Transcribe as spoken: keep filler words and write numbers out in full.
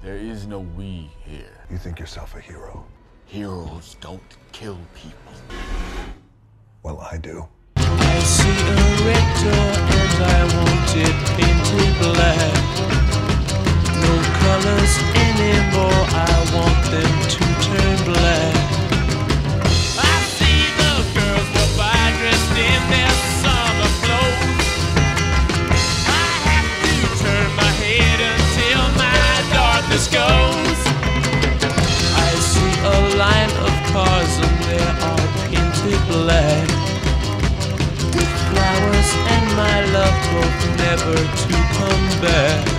There is no we here. You think yourself a hero? Heroes don't kill people. Well, I do. I see a red door and I want it painted black. No colors anymore, I want them to turn black. I see the girls go by dressed in their summer clothes. I have to turn my head until my darkness goes. I see a line of cars and they are painted black. Flowers and my love hope never to come back.